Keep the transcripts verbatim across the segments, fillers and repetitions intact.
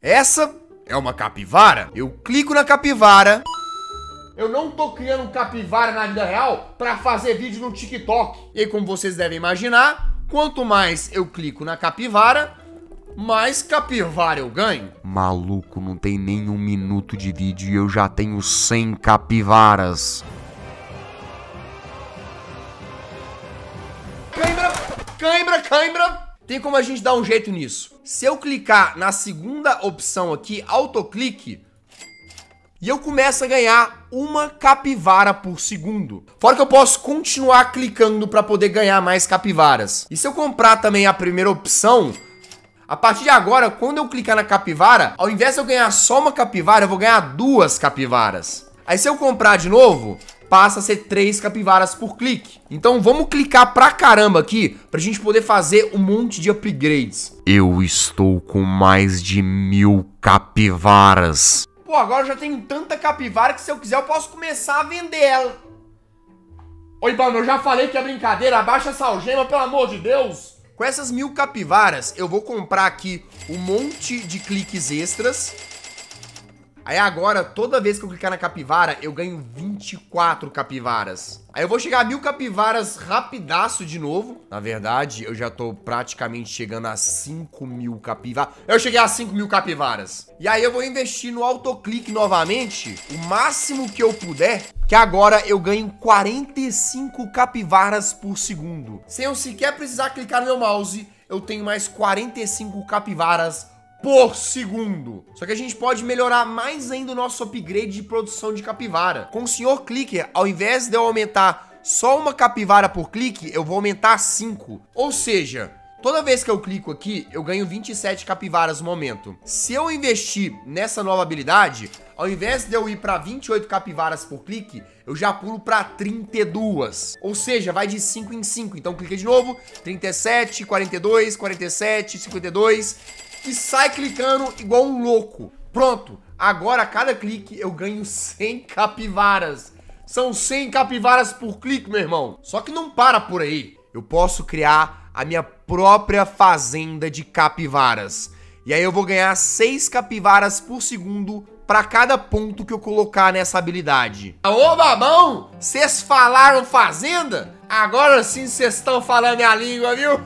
Essa é uma capivara. Eu clico na capivara. Eu não tô criando capivara na vida real pra fazer vídeo no TikTok. E aí, como vocês devem imaginar, quanto mais eu clico na capivara, mais capivara eu ganho. Maluco, não tem nem um minuto de vídeo e eu já tenho cem capivaras. Cãibra, cãibra, cãibra. Tem como a gente dar um jeito nisso. Se eu clicar na segunda opção aqui, autoclique, e eu começo a ganhar uma capivara por segundo. Fora que eu posso continuar clicando para poder ganhar mais capivaras. E se eu comprar também a primeira opção, a partir de agora, quando eu clicar na capivara, ao invés de eu ganhar só uma capivara, eu vou ganhar duas capivaras. Aí se eu comprar de novo, passa a ser três capivaras por clique. Então vamos clicar pra caramba aqui, pra gente poder fazer um monte de upgrades. Eu estou com mais de mil capivaras. Pô, agora eu já tenho tanta capivara que se eu quiser eu posso começar a vender ela. Oi, mano, eu já falei que é brincadeira, abaixa essa algema, pelo amor de Deus. Com essas mil capivaras, eu vou comprar aqui um monte de cliques extras. Aí agora, toda vez que eu clicar na capivara, eu ganho vinte e quatro capivaras. Aí eu vou chegar a mil capivaras rapidaço de novo. Na verdade, eu já tô praticamente chegando a cinco mil capivaras. Eu cheguei a cinco mil capivaras. E aí eu vou investir no autoclique novamente, o máximo que eu puder, que agora eu ganho quarenta e cinco capivaras por segundo. Sem eu sequer precisar clicar no meu mouse, eu tenho mais quarenta e cinco capivaras por segundo. Só que a gente pode melhorar mais ainda o nosso upgrade de produção de capivara. Com o senhor Clicker, ao invés de eu aumentar só uma capivara por clique, eu vou aumentar cinco. Ou seja, toda vez que eu clico aqui, eu ganho vinte e sete capivaras no momento. Se eu investir nessa nova habilidade, ao invés de eu ir para vinte e oito capivaras por clique, eu já pulo para trinta e duas. Ou seja, vai de cinco em cinco. Então clica de novo, trinta e sete, quarenta e dois, quarenta e sete, cinquenta e dois... e sai clicando igual um louco. Pronto, agora a cada clique eu ganho cem capivaras. São cem capivaras por clique, meu irmão. Só que não para por aí. Eu posso criar a minha própria fazenda de capivaras. E aí eu vou ganhar seis capivaras por segundo para cada ponto que eu colocar nessa habilidade. Ô, babão, vocês falaram fazenda? Agora sim vocês estão falando minha língua, viu?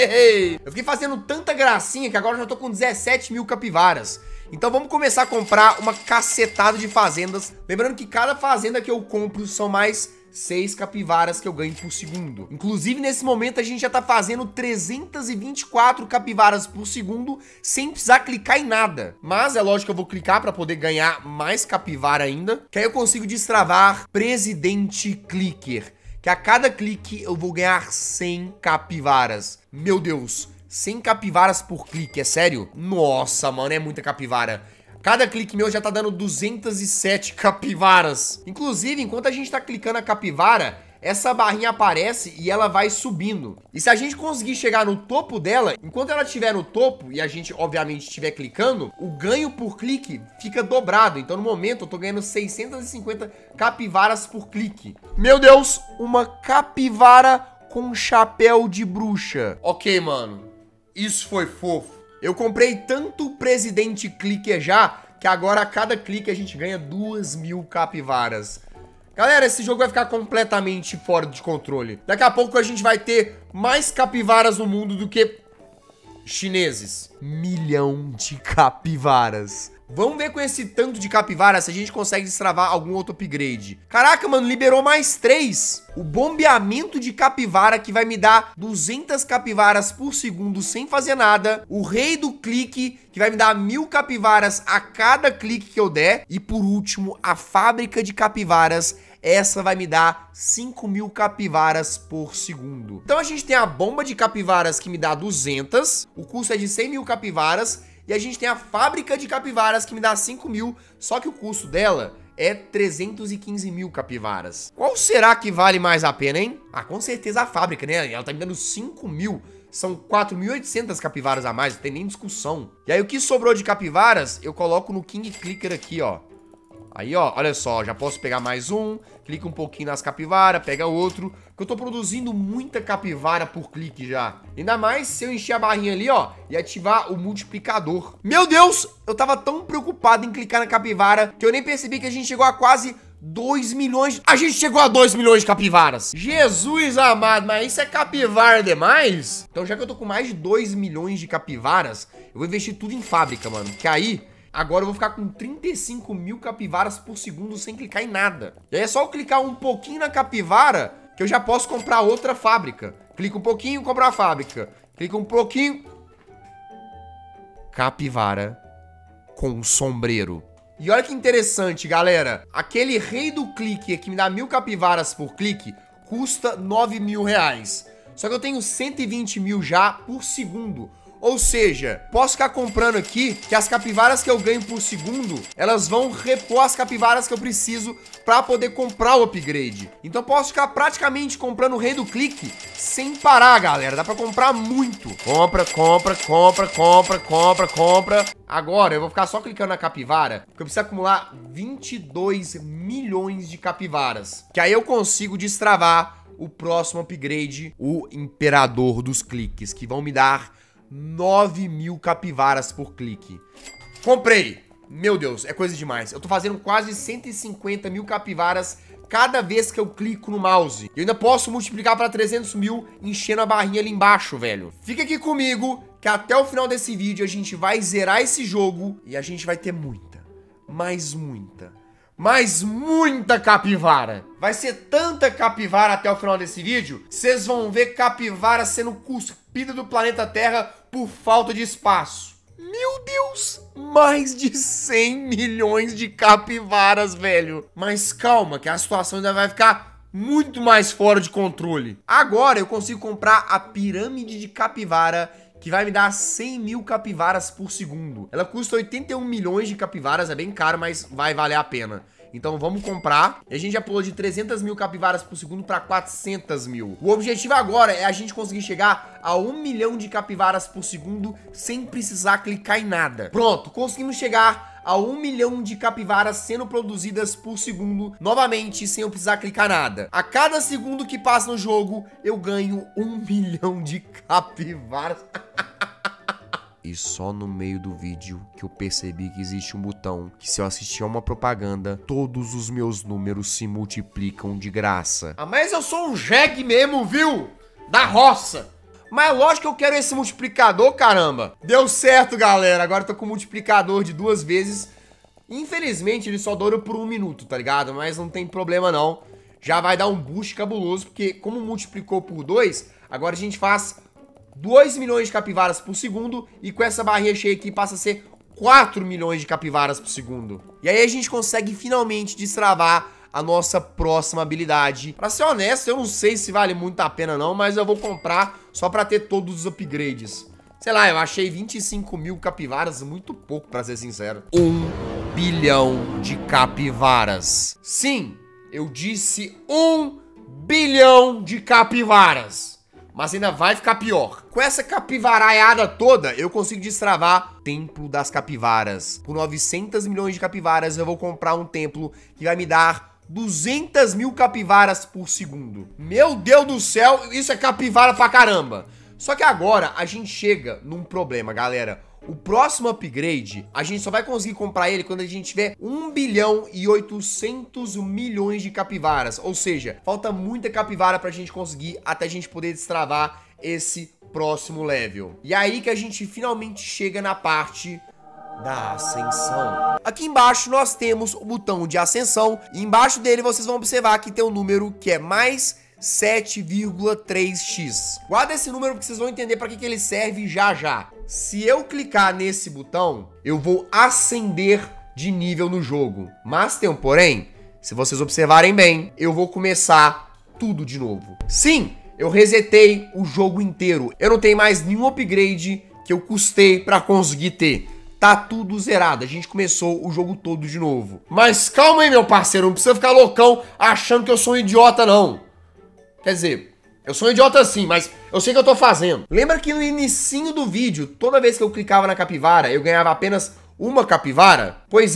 Eu fiquei fazendo tanta gracinha que agora eu já tô com dezessete mil capivaras. Então vamos começar a comprar uma cacetada de fazendas. Lembrando que cada fazenda que eu compro são mais seis capivaras que eu ganho por segundo. Inclusive nesse momento a gente já tá fazendo trezentas e vinte e quatro capivaras por segundo sem precisar clicar em nada. Mas é lógico que eu vou clicar para poder ganhar mais capivara ainda, que aí eu consigo destravar Presidente Clicker, que a cada clique eu vou ganhar cem capivaras. Meu Deus, cem capivaras por clique, é sério? Nossa, mano, é muita capivara. Cada clique meu já tá dando duzentas e sete capivaras. Inclusive, enquanto a gente tá clicando na capivara, essa barrinha aparece e ela vai subindo. E se a gente conseguir chegar no topo dela, enquanto ela estiver no topo e a gente, obviamente, estiver clicando, o ganho por clique fica dobrado. Então, no momento, eu tô ganhando seiscentas e cinquenta capivaras por clique. Meu Deus, uma capivara com chapéu de bruxa. Ok, mano, isso foi fofo. Eu comprei tanto Presidente Clicker já, que agora a cada clique a gente ganha duas mil capivaras. Galera, esse jogo vai ficar completamente fora de controle. Daqui a pouco a gente vai ter mais capivaras no mundo do que chineses. Milhão de capivaras. Vamos ver com esse tanto de capivara se a gente consegue destravar algum outro upgrade. Caraca, mano, liberou mais três. O bombeamento de capivara que vai me dar duzentas capivaras por segundo sem fazer nada. O rei do clique que vai me dar mil capivaras a cada clique que eu der. E por último, a fábrica de capivaras. Essa vai me dar cinco mil capivaras por segundo. Então a gente tem a bomba de capivaras que me dá duzentas. O custo é de cem mil capivaras. E a gente tem a fábrica de capivaras que me dá cinco mil, só que o custo dela é trezentos e quinze mil capivaras. Qual será que vale mais a pena, hein? Ah, com certeza a fábrica, né? Ela tá me dando cinco mil. São quatro mil e oitocentas capivaras a mais, não tem nem discussão. E aí o que sobrou de capivaras, eu coloco no King Clicker aqui, ó. Aí, ó, olha só, já posso pegar mais um, clica um pouquinho nas capivaras, pega outro, que eu tô produzindo muita capivara por clique já. Ainda mais se eu encher a barrinha ali, ó, e ativar o multiplicador. Meu Deus, eu tava tão preocupado em clicar na capivara que eu nem percebi que a gente chegou a quase dois milhões. A gente chegou a dois milhões de capivaras. Jesus amado, mas isso é capivara demais? Então já que eu tô com mais de dois milhões de capivaras, eu vou investir tudo em fábrica, mano, que aí... Agora eu vou ficar com trinta e cinco mil capivaras por segundo sem clicar em nada. E aí é só eu clicar um pouquinho na capivara que eu já posso comprar outra fábrica. Clica um pouquinho, comprar a fábrica. Clica um pouquinho. Capivara com sombreiro. E olha que interessante, galera. Aquele rei do clique que me dá mil capivaras por clique custa nove mil reais. Só que eu tenho cento e vinte mil já por segundo. Ou seja, posso ficar comprando aqui que as capivaras que eu ganho por segundo, elas vão repor as capivaras que eu preciso pra poder comprar o upgrade. Então posso ficar praticamente comprando o rei do clique sem parar, galera. Dá pra comprar muito. Compra, compra, compra, compra, compra, compra. Agora eu vou ficar só clicando na capivara, porque eu preciso acumular vinte e dois milhões de capivaras. Que aí eu consigo destravar o próximo upgrade, o Imperador dos Cliques, que vão me dar nove mil capivaras por clique. Comprei. Meu Deus, é coisa demais. Eu tô fazendo quase cento e cinquenta mil capivaras cada vez que eu clico no mouse. Eu ainda posso multiplicar para trezentos mil enchendo a barrinha ali embaixo, velho. Fica aqui comigo que até o final desse vídeo a gente vai zerar esse jogo e a gente vai ter muita, mas muita, mas muita capivara. Vai ser tanta capivara até o final desse vídeo, vocês vão ver capivara sendo cuspida do planeta Terra por falta de espaço. Meu Deus, mais de cem milhões de capivaras, velho. Mas calma, que a situação ainda vai ficar muito mais fora de controle. Agora eu consigo comprar a pirâmide de capivara, que vai me dar cem mil capivaras por segundo. Ela custa oitenta e um milhões de capivaras, é bem caro, mas vai valer a pena. Então vamos comprar. E a gente já pulou de trezentas mil capivaras por segundo para quatrocentas mil. O objetivo agora é a gente conseguir chegar a um milhão de capivaras por segundo sem precisar clicar em nada. Pronto, conseguimos chegar a um milhão de capivaras sendo produzidas por segundo, novamente, sem eu precisar clicar nada. A cada segundo que passa no jogo, eu ganho um milhão de capivaras. E só no meio do vídeo que eu percebi que existe um botão que, se eu assistir a uma propaganda, todos os meus números se multiplicam de graça. Ah, mas eu sou um jegue mesmo, viu? Da roça. Mas lógico que eu quero esse multiplicador, caramba. Deu certo, galera. Agora eu tô com um multiplicador de duas vezes. Infelizmente, ele só dura por um minuto, tá ligado? Mas não tem problema, não. Já vai dar um boost cabuloso, porque como multiplicou por dois, agora a gente faz dois milhões de capivaras por segundo, e com essa barrinha cheia aqui passa a ser quatro milhões de capivaras por segundo. E aí a gente consegue finalmente destravar a nossa próxima habilidade. Pra ser honesto, eu não sei se vale muito a pena não, mas eu vou comprar só pra ter todos os upgrades. Sei lá, eu achei vinte e cinco mil capivaras muito pouco, pra ser sincero. Um bilhão de capivaras. Sim, eu disse um bilhão de capivaras. Mas ainda vai ficar pior. Com essa capivaraiada toda, eu consigo destravar Templo das Capivaras. Por novecentos milhões de capivaras, eu vou comprar um templo que vai me dar duzentas mil capivaras por segundo. Meu Deus do céu, isso é capivara pra caramba. Só que agora a gente chega num problema, galera. O próximo upgrade, a gente só vai conseguir comprar ele quando a gente tiver um bilhão e oitocentos milhões de capivaras. Ou seja, falta muita capivara pra gente conseguir até a gente poder destravar esse próximo level. E aí que a gente finalmente chega na parte da ascensão. Aqui embaixo nós temos o botão de ascensão. E embaixo dele vocês vão observar que tem um número que é mais sete vírgula três x. Guarda esse número porque vocês vão entender para que, que ele serve já já. Se eu clicar nesse botão, eu vou ascender de nível no jogo. Mas tem um porém, se vocês observarem bem, eu vou começar tudo de novo. Sim, eu resetei o jogo inteiro. Eu não tenho mais nenhum upgrade que eu custei para conseguir ter. Tá tudo zerado, a gente começou o jogo todo de novo. Mas calma aí, meu parceiro, não precisa ficar loucão achando que eu sou um idiota, não. Quer dizer, eu sou um idiota sim, mas eu sei o que eu tô fazendo. Lembra que no inicinho do vídeo, toda vez que eu clicava na capivara, eu ganhava apenas uma capivara? Pois é,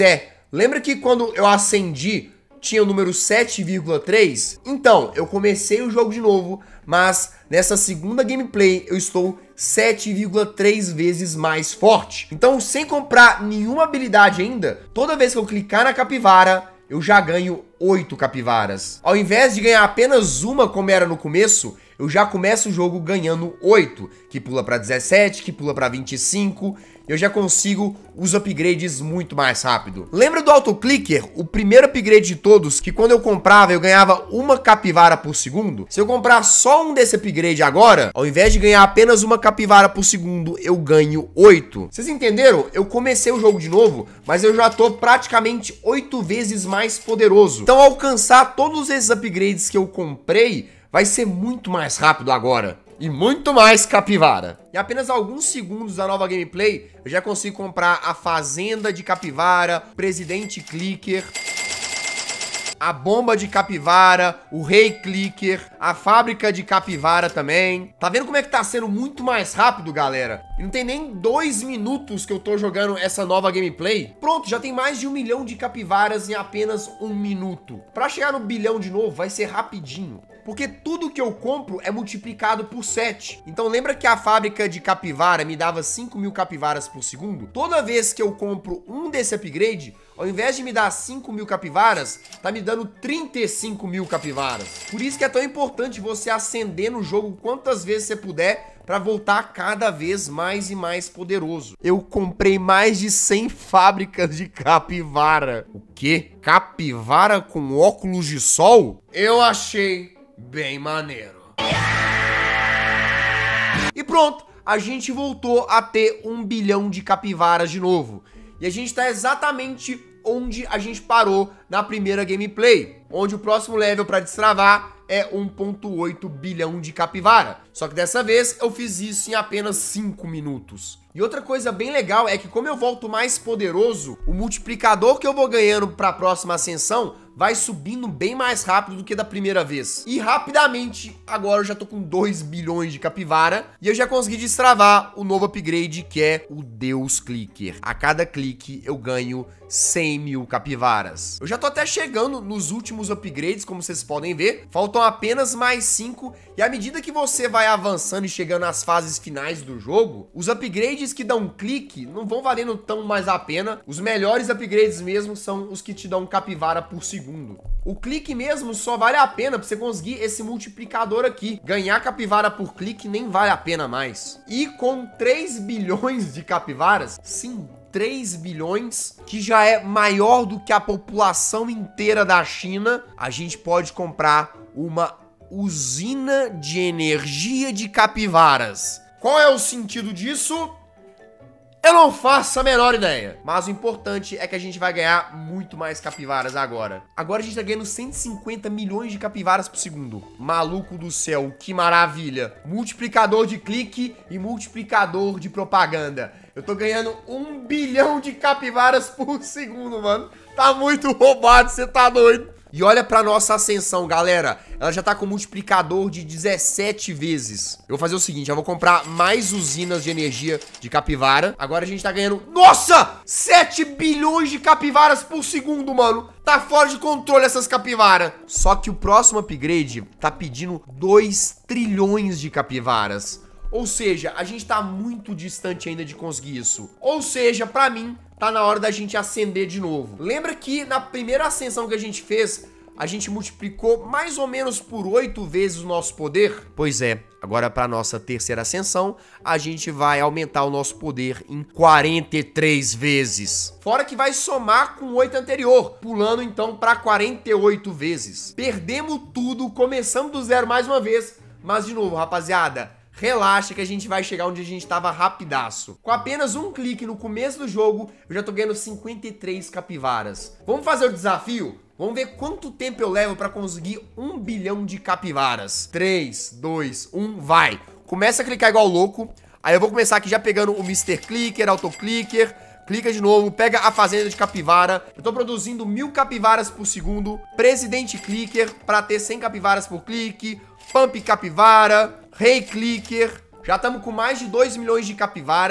Lembra que quando eu acendi tinha o número sete vírgula três? Então, eu comecei o jogo de novo, mas nessa segunda gameplay eu estou sete vírgula três vezes mais forte. Então, sem comprar nenhuma habilidade ainda, toda vez que eu clicar na capivara, eu já ganho oito capivaras. Ao invés de ganhar apenas uma como era no começo, eu já começo o jogo ganhando oito, que pula para dezessete, que pula para vinte e cinco, eu já consigo os upgrades muito mais rápido. Lembra do autoclicker? O primeiro upgrade de todos, que quando eu comprava eu ganhava uma capivara por segundo? Se eu comprar só um desse upgrade agora, ao invés de ganhar apenas uma capivara por segundo, eu ganho oito. Vocês entenderam? Eu comecei o jogo de novo, mas eu já tô praticamente oito vezes mais poderoso. Então alcançar todos esses upgrades que eu comprei vai ser muito mais rápido agora. E muito mais capivara. Em apenas alguns segundos da nova gameplay, eu já consigo comprar a Fazenda de Capivara, Presidente Clicker, a Bomba de Capivara, o Rei Clicker, a Fábrica de Capivara também. Tá vendo como é que tá sendo muito mais rápido, galera? E não tem nem dois minutos que eu tô jogando essa nova gameplay. Pronto, já tem mais de um milhão de capivaras em apenas um minuto. Pra chegar no bilhão de novo, vai ser rapidinho. Porque tudo que eu compro é multiplicado por sete. Então lembra que a fábrica de capivara me dava cinco mil capivaras por segundo? Toda vez que eu compro um desse upgrade, ao invés de me dar cinco mil capivaras, tá me dando trinta e cinco mil capivaras. Por isso que é tão importante você acender no jogo quantas vezes você puder para voltar cada vez mais e mais poderoso. Eu comprei mais de cem fábricas de capivara. O quê? Capivara com óculos de sol? Eu achei bem maneiro. E pronto, a gente voltou a ter um bilhão de capivaras de novo. E a gente tá exatamente onde a gente parou na primeira gameplay, onde o próximo level para destravar é um ponto oito bilhão de capivara. Só que dessa vez eu fiz isso em apenas cinco minutos. E outra coisa bem legal é que como eu volto mais poderoso, o multiplicador que eu vou ganhando para a próxima ascensão vai subindo bem mais rápido do que da primeira vez. E rapidamente, agora eu já tô com dois bilhões de capivara e eu já consegui destravar o novo upgrade que é o Deus Clicker. A cada clique eu ganho cem mil capivaras. Eu já tô até chegando nos últimos upgrades, como vocês podem ver. Faltam apenas mais cinco e à medida que você vai avançando e chegando nas fases finais do jogo, os upgrades que dão clique não vão valendo tão mais a pena. Os melhores upgrades mesmo são os que te dão capivara por segundo. O clique mesmo só vale a pena pra você conseguir esse multiplicador aqui. Ganhar capivara por clique nem vale a pena mais. E com três bilhões de capivaras, sim, três bilhões, que já é maior do que a população inteira da China, a gente pode comprar uma usina de energia de capivaras. Qual é o sentido disso? Eu não faço a menor ideia. Mas o importante é que a gente vai ganhar muito mais capivaras agora. Agora a gente tá ganhando cento e cinquenta milhões de capivaras por segundo. Maluco do céu, que maravilha. Multiplicador de clique e multiplicador de propaganda. Eu tô ganhando um bilhão de capivaras por segundo, mano. Tá muito roubado, você tá doido. E olha pra nossa ascensão, galera. Ela já tá com multiplicador de dezessete vezes. Eu vou fazer o seguinte, eu vou comprar mais usinas de energia de capivara. Agora a gente tá ganhando... Nossa! sete bilhões de capivaras por segundo, mano. Tá fora de controle essas capivaras. Só que o próximo upgrade tá pedindo dois trilhões de capivaras. Ou seja, a gente tá muito distante ainda de conseguir isso. Ou seja, pra mim, tá na hora da gente acender de novo. Lembra que na primeira ascensão que a gente fez, a gente multiplicou mais ou menos por oito vezes o nosso poder? Pois é, agora pra nossa terceira ascensão, a gente vai aumentar o nosso poder em quarenta e três vezes. Fora que vai somar com o oito anterior, pulando então pra quarenta e oito vezes. Perdemos tudo, começamos do zero mais uma vez, mas de novo, rapaziada, relaxa que a gente vai chegar onde a gente tava rapidaço. Com apenas um clique no começo do jogo, eu já tô ganhando cinquenta e três capivaras. Vamos fazer o desafio? Vamos ver quanto tempo eu levo pra conseguir um bilhão de capivaras. três, dois, um, vai! Começa a clicar igual louco. Aí eu vou começar aqui já pegando o mister Clicker, Autoclicker. Clica de novo, pega a fazenda de capivara. Eu tô produzindo mil capivaras por segundo. Presidente Clicker pra ter cem capivaras por clique. Pump Capivara, Rei Clicker, já estamos com mais de dois milhões de capivaras.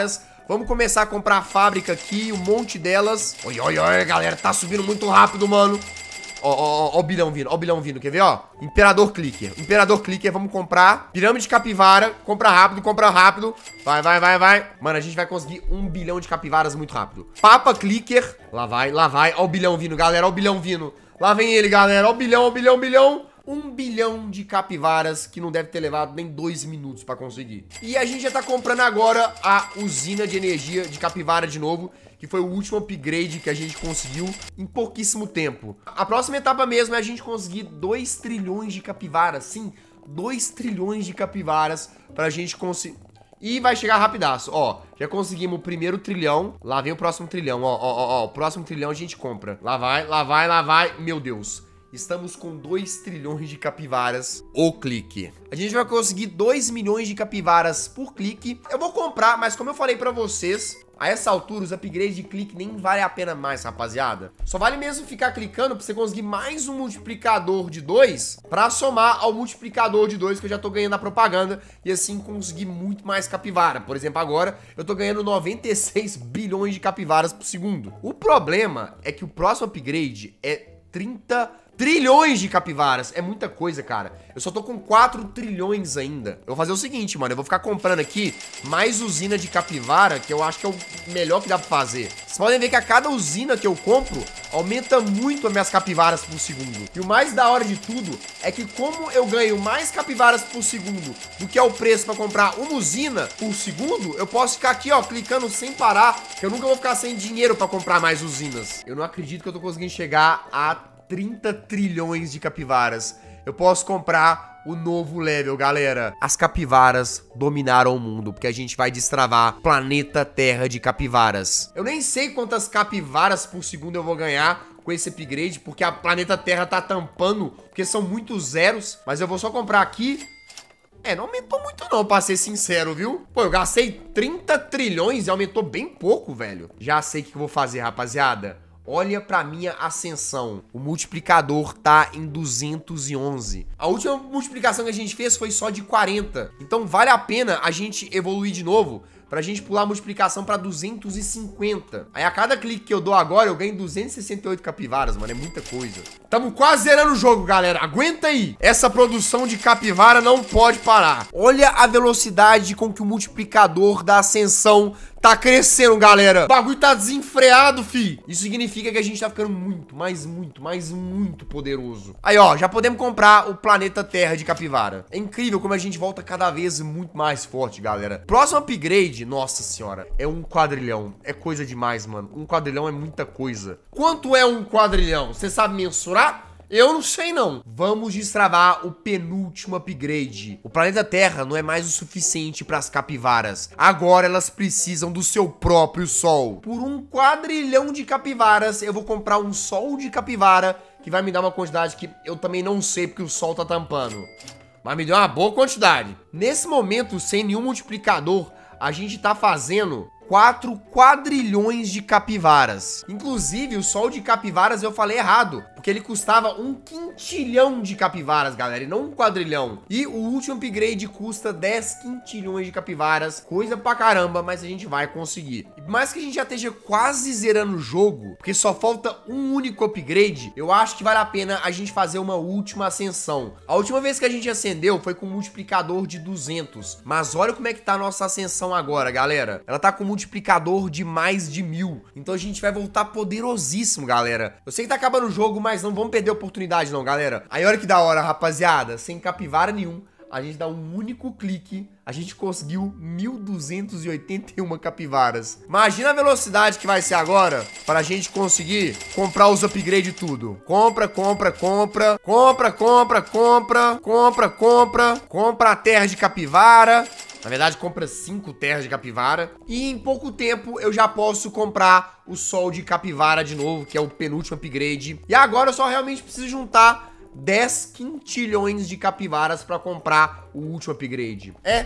Vamos começar a comprar a fábrica aqui, um monte delas. Oi, oi, oi, galera, tá subindo muito rápido, mano. Ó, ó, ó o bilhão vindo, ó o bilhão vindo, quer ver, ó? Imperador Clicker, Imperador Clicker, vamos comprar. Pirâmide capivara, compra rápido, compra rápido. Vai, vai, vai, vai. Mano, a gente vai conseguir um bilhão de capivaras muito rápido. Papa Clicker, lá vai, lá vai. Ó o bilhão vindo, galera, ó o bilhão vindo. Lá vem ele, galera, ó o bilhão, ó o bilhão, bilhão. Um bilhão de capivaras que não deve ter levado nem dois minutos pra conseguir. E a gente já tá comprando agora a usina de energia de capivara de novo, que foi o último upgrade que a gente conseguiu em pouquíssimo tempo. A próxima etapa mesmo é a gente conseguir dois trilhões de capivaras. Sim, dois trilhões de capivaras pra gente conseguir... E vai chegar rapidaço, ó. Já conseguimos o primeiro trilhão. Lá vem o próximo trilhão, ó, ó, ó, ó. O próximo trilhão a gente compra. Lá vai, lá vai, lá vai. Meu Deus. Estamos com dois trilhões de capivaras o clique. A gente vai conseguir dois milhões de capivaras por clique. Eu vou comprar, mas como eu falei pra vocês, a essa altura os upgrades de clique nem vale a pena mais, rapaziada. Só vale mesmo ficar clicando pra você conseguir mais um multiplicador de dois pra somar ao multiplicador de dois que eu já tô ganhando na propaganda e assim conseguir muito mais capivara. Por exemplo, agora eu tô ganhando noventa e seis bilhões de capivaras por segundo. O problema é que o próximo upgrade é trinta trilhões de capivaras. É muita coisa, cara. Eu só tô com quatro trilhões ainda. Eu vou fazer o seguinte, mano. Eu vou ficar comprando aqui mais usina de capivara, que eu acho que é o melhor que dá pra fazer. Vocês podem ver que a cada usina que eu compro, aumenta muito as minhas capivaras por segundo. E o mais da hora de tudo é que como eu ganho mais capivaras por segundo do que é o preço pra comprar uma usina por segundo, eu posso ficar aqui, ó, clicando sem parar, que eu nunca vou ficar sem dinheiro pra comprar mais usinas. Eu não acredito que eu tô conseguindo chegar a trinta trilhões de capivaras. Eu posso comprar o novo level, galera. As capivaras dominaram o mundo, porque a gente vai destravar planeta Terra de capivaras. Eu nem sei quantas capivaras por segundo eu vou ganhar com esse upgrade, porque a planeta Terra tá tampando, porque são muitos zeros. Mas eu vou só comprar aqui. É, não aumentou muito não, pra ser sincero, viu? Pô, eu gastei trinta trilhões e aumentou bem pouco, velho. Já sei o que eu vou fazer, rapaziada. Olha pra minha ascensão. O multiplicador tá em duzentos e onze. A última multiplicação que a gente fez foi só de quarenta. Então vale a pena a gente evoluir de novo pra gente pular a multiplicação pra duzentos e cinquenta. Aí a cada clique que eu dou agora, eu ganho duzentos e sessenta e oito capivaras, mano. É muita coisa. Tamo quase zerando o jogo, galera. Aguenta aí. Essa produção de capivara não pode parar. Olha a velocidade com que o multiplicador da ascensão tá crescendo, galera. O bagulho tá desenfreado, fi. Isso significa que a gente tá ficando muito, mas muito, mas muito poderoso. Aí, ó, já podemos comprar o planeta Terra de capivara. É incrível como a gente volta cada vez muito mais forte, galera. Próximo upgrade, nossa senhora, é um quadrilhão. É coisa demais, mano. Um quadrilhão é muita coisa. Quanto é um quadrilhão? Você sabe mensurar? Eu não sei não. Vamos destravar o penúltimo upgrade. O planeta Terra não é mais o suficiente para as capivaras. Agora elas precisam do seu próprio sol. Por um quadrilhão de capivaras, eu vou comprar um sol de capivara, que vai me dar uma quantidade que eu também não sei porque o sol tá tampando. Mas me deu uma boa quantidade. Nesse momento, sem nenhum multiplicador, a gente tá fazendo quatro quadrilhões de capivaras. Inclusive, o sol de capivaras eu falei errado, porque ele custava um quintilhão de capivaras, galera, e não um quadrilhão. E o último upgrade custa dez quintilhões de capivaras, coisa pra caramba, mas a gente vai conseguir. E por mais que a gente já esteja quase zerando o jogo, porque só falta um único upgrade, eu acho que vale a pena a gente fazer uma última ascensão. A última vez que a gente acendeu foi com um multiplicador de duzentos, mas olha como é que tá a nossa ascensão agora, galera. Ela tá com um multiplicador de mais de mil. Então a gente vai voltar poderosíssimo, galera. Eu sei que tá acabando o jogo, mas não vamos perder a oportunidade não, galera. Aí olha que da hora, rapaziada. Sem capivara nenhum, a gente dá um único clique, a gente conseguiu mil duzentos e oitenta e uma capivaras. Imagina a velocidade que vai ser agora para a gente conseguir comprar os upgrades tudo. Compra, compra, compra, compra, compra, compra, compra, compra, compra a terra de capivara. Na verdade, compra cinco terras de capivara. E em pouco tempo eu já posso comprar o sol de capivara de novo, que é o penúltimo upgrade. E agora eu só realmente preciso juntar dez quintilhões de capivaras pra comprar o último upgrade. É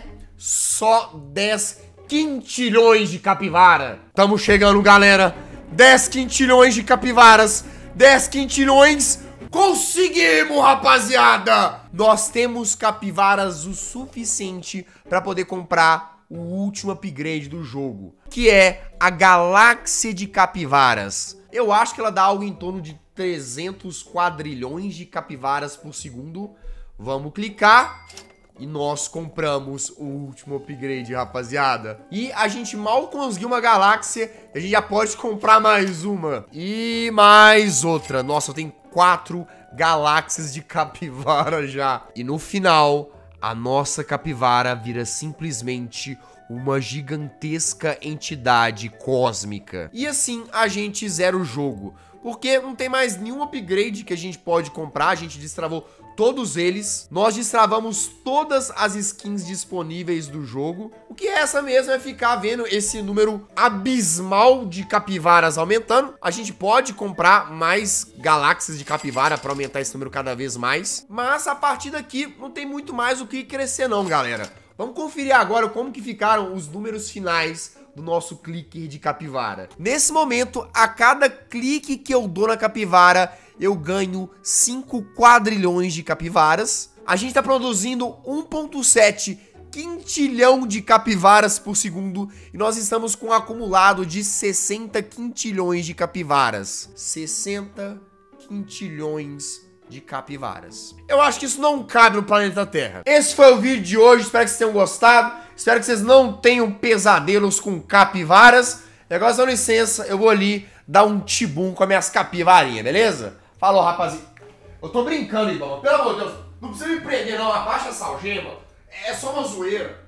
só dez quintilhões de capivara. Tamo chegando, galera. dez quintilhões de capivaras. dez quintilhões. Conseguimos, rapaziada! Nós temos capivaras o suficiente para poder comprar o último upgrade do jogo, que é a Galáxia de Capivaras. Eu acho que ela dá algo em torno de trezentos quadrilhões de capivaras por segundo. Vamos clicar e nós compramos o último upgrade, rapaziada. E a gente mal conseguiu uma galáxia, a gente já pode comprar mais uma. E mais outra. Nossa, eu tenho quatro galáxias de capivara já. E no final, a nossa capivara vira simplesmente uma gigantesca entidade cósmica. E assim a gente zera o jogo, porque não tem mais nenhum upgrade que a gente pode comprar. A gente destravou todos eles. Nós destravamos todas as skins disponíveis do jogo. O que é essa mesmo é ficar vendo esse número abismal de capivaras aumentando. A gente pode comprar mais galáxias de capivara para aumentar esse número cada vez mais. Mas a partir daqui não tem muito mais o que crescer não, galera. Vamos conferir agora como que ficaram os números finais do nosso clicker de capivara. Nesse momento, a cada clique que eu dou na capivara, eu ganho cinco quadrilhões de capivaras. A gente tá produzindo um ponto sete quintilhão de capivaras por segundo e nós estamos com um acumulado de sessenta quintilhões de capivaras. sessenta quintilhões de capivaras. Eu acho que isso não cabe no planeta Terra. Esse foi o vídeo de hoje, espero que vocês tenham gostado. Espero que vocês não tenham pesadelos com capivaras. E agora, dá licença, eu vou ali dar um tibum com as minhas capivarinhas, beleza? Falou, rapaziada. Eu tô brincando, irmão. Pelo amor de Deus, não precisa me prender não, abaixa essa algema. É só uma zoeira.